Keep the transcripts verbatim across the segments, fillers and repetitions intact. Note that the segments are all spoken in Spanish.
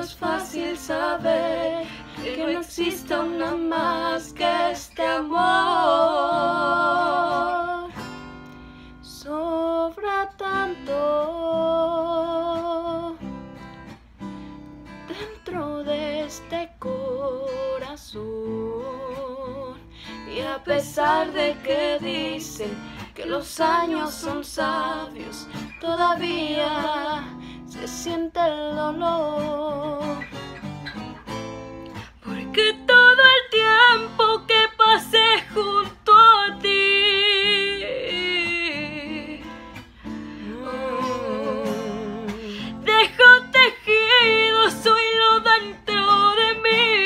más fácil saber que no existe una más que este amor. Sobra tanto dentro de este corazón, y a pesar de que dicen que los años son sabios, todavía se siente el dolor. Porque todo el tiempo que pasé junto a ti, oh, dejó tejido su hilo dentro de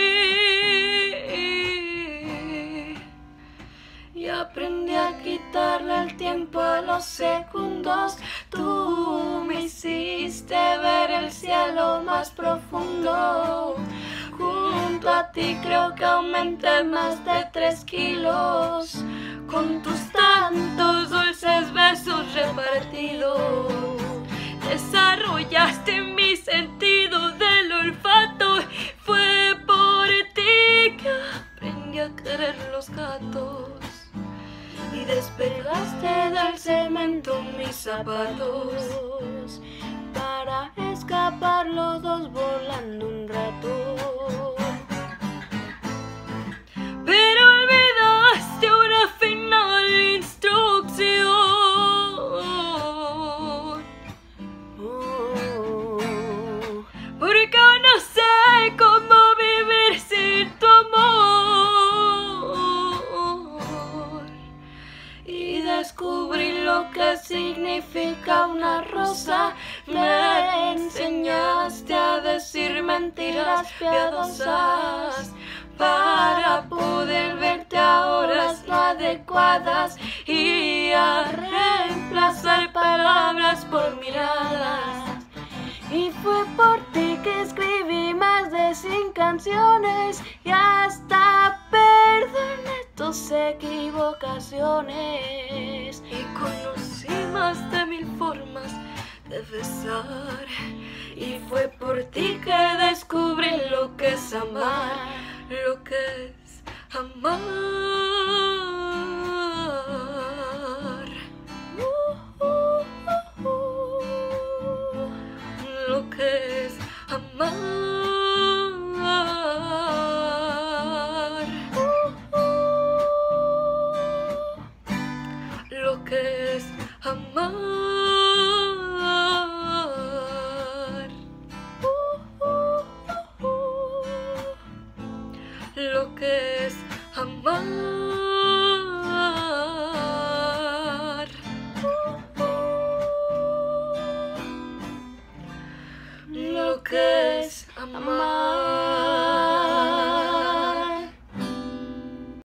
mí, y aprendí a quitarle el tiempo a los segundos. Tú me hiciste ver el cielo más profundo. Junto a ti creo que aumenté más de tres kilos, con tus tantos dulces besos repartidos. Desarrollaste mi sentido del olfato. Fue por ti que aprendí a querer los gatos, y despegaste del cemento mis zapatos, para escapar los dos volando un rato. Pero olvidaste una final instrucción, oh, porque no sé cómo vivir sin tu amor. Y descubrí lo que significa una rosa. Me enseñaste a decir mentiras piadosas, para poder verte a horas no adecuadas, y a reemplazar palabras por miradas. Y fue por ti que escribí más de cien canciones, y hasta perdoné tus equivocaciones. Y conocí más de mil formas de besar, y fue por ti que descubrí lo que es amar, lo que es amar, uh, uh, uh, uh. Lo que es amar, uh, uh. Lo que es amar.